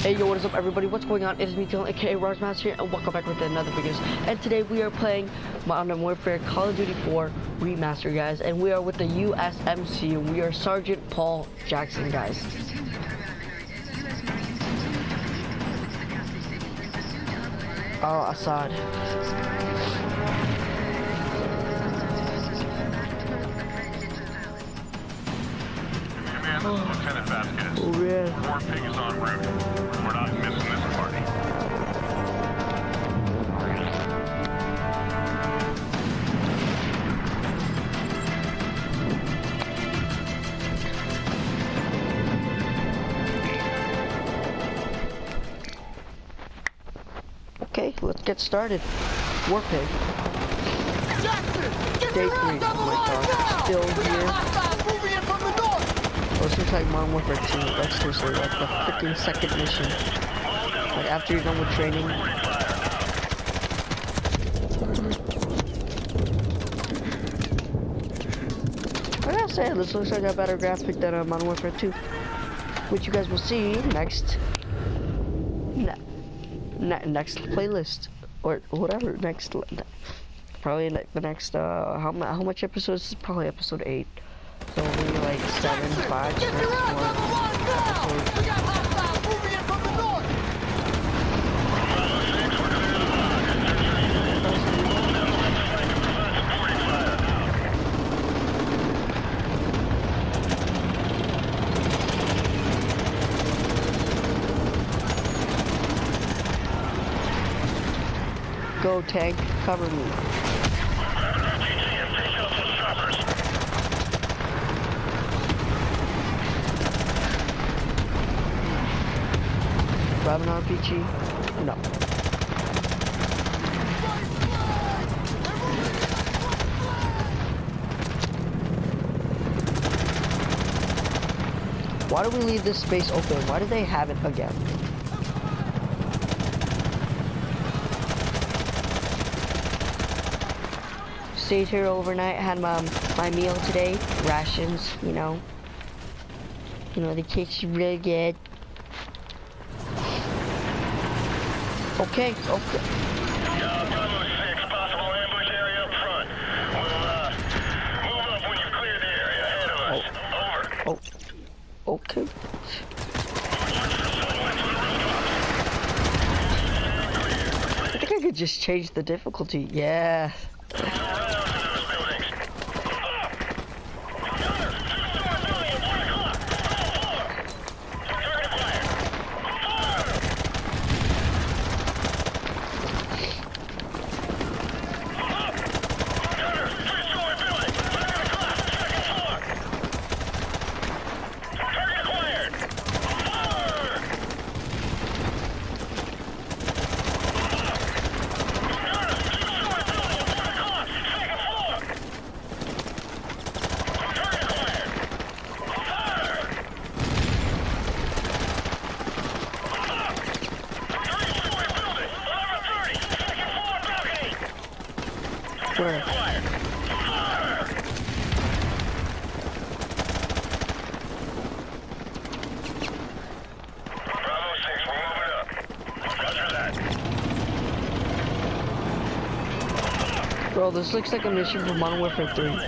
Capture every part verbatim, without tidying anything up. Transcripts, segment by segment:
Hey yo, what is up everybody? What's going on? It is me, Dylan, aka Rosemouse here, and welcome back with another video. And today we are playing Modern Warfare Call of Duty four Remaster, guys. And we are with the U S M C, and we are Sergeant Paul Jackson, guys. Oh, Assad. Command, this is Lieutenant Vasquez. Oh, yeah. War Pig is en route. We're not missing this party. Okay, let's get started. War Pig. Day three. Oh my god. Still here. Oh, this looks like Modern Warfare two. Like seriously, like the freaking second mission. Like after you're done with training. I gotta say, this looks like a better graphic than uh, Modern Warfare two. Which you guys will see next. Ne ne next playlist. Or whatever. Next. Probably like the next, uh, how, how much episodes? This is probably episode eight. So maybe like seven, five, six, one. Go tank, cover me. Grab an R P G? No. Why do we leave this space open? Why do they have it again? Stayed here overnight, had my, my meal today, rations, you know. You know, the taste really good. Okay, okay. Yeah, Bravo six, possible ambush area up front. We'll, uh, move up when you've cleared the area ahead of us. Over. Oh, okay. I think I could just change the difficulty. Yeah. Where? Bravo six, we're moving up. Roger that. Bro, this looks like a mission from Modern Warfare three.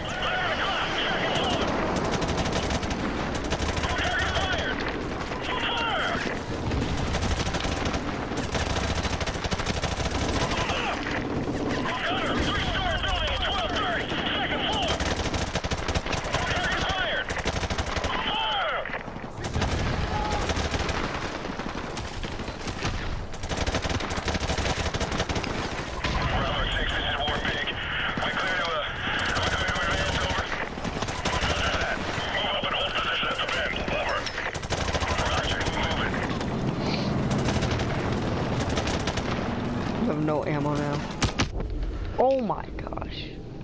I have no ammo now. Oh my gosh.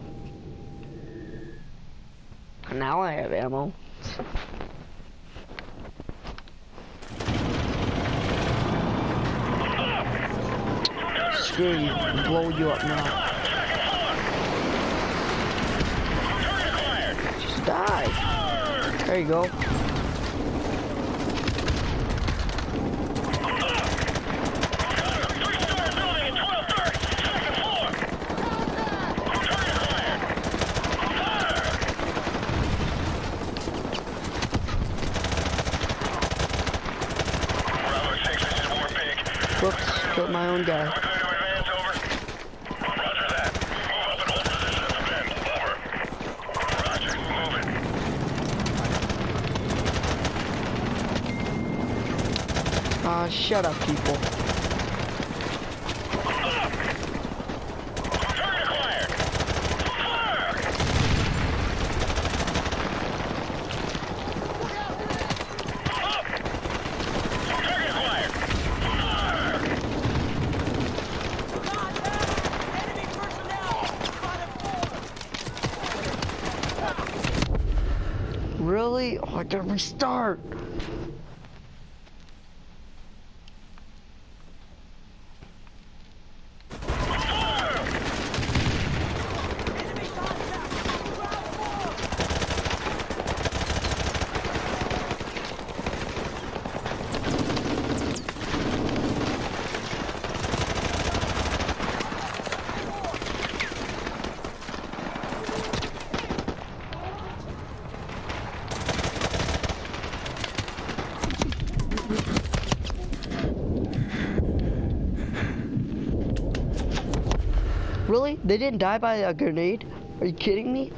Now I have ammo. Screw you, blow you up now. Just die. There you go. Whoops, killed my own guy. We're clear to advance, over. Roger that. Move up and hold position at the bend. Over. Roger, move it. Aw, uh, shut up, people. Target acquired. Fire! Up! Target acquired. Fire! Enemy personnel! Spotted four! Really? Oh, I gotta restart. Enemy contact! Ground four! Really? They didn't die by a grenade? Are you kidding me?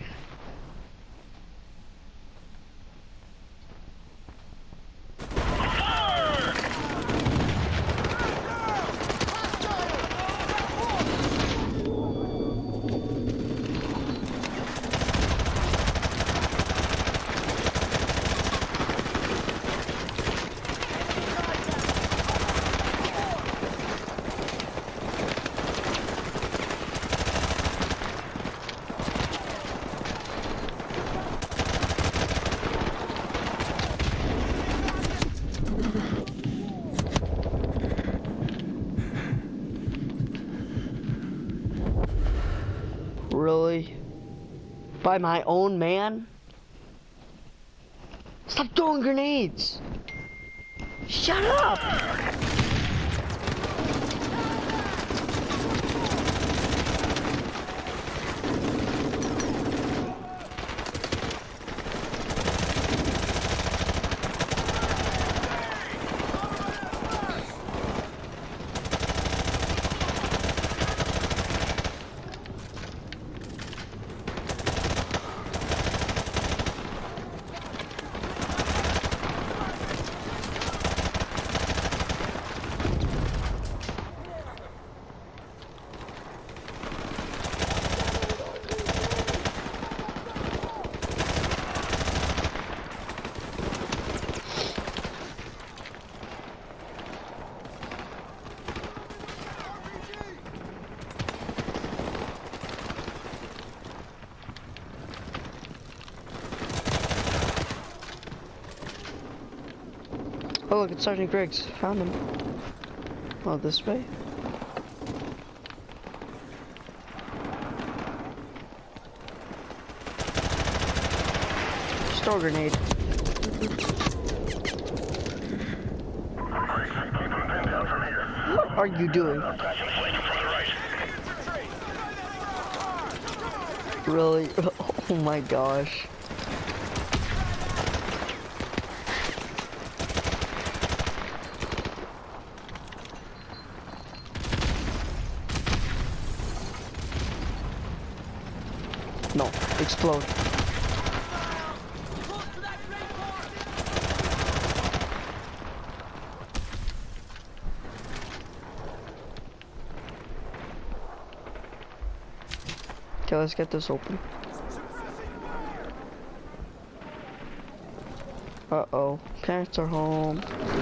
Really? By my own man? Stop throwing grenades! Shut up! Oh, look, it's Sergeant Griggs. Found him. Oh, this way? Store grenade. What are you doing? Really? Oh my gosh. No, explode. Okay, let's get this open. Uh-oh, parents are home.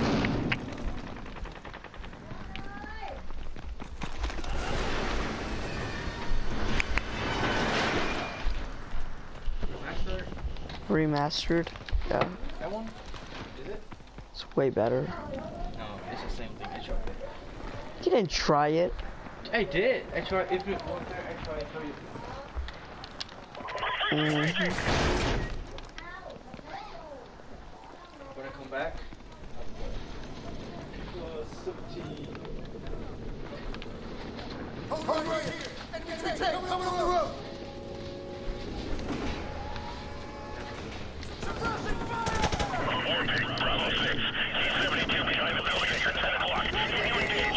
Remastered? Yeah. That one? Is it? It's way better. No, it's the same thing. I tried it. You didn't try it. I did. I tried. If you want there, I tried to show you. Mm-hmm. When I come back, plus seventeen. Hold on right here! Enemy tank coming on the road! Suppressing fire! Bravo six, C seventy-two behind the building at your ten o'clock. Can you engage?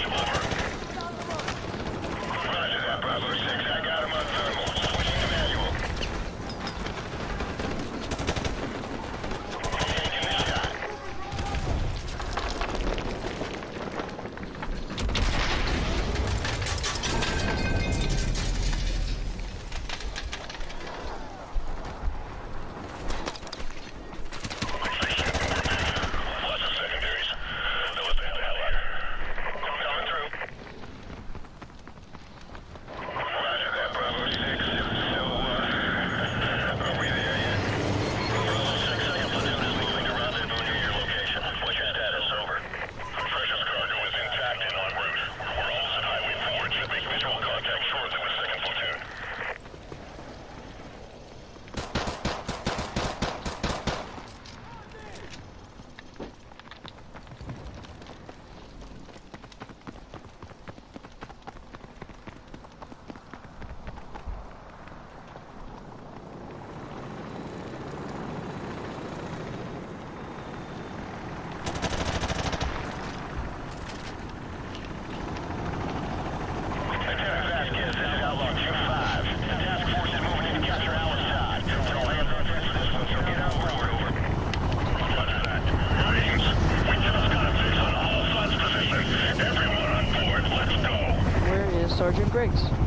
Sergeant Briggs.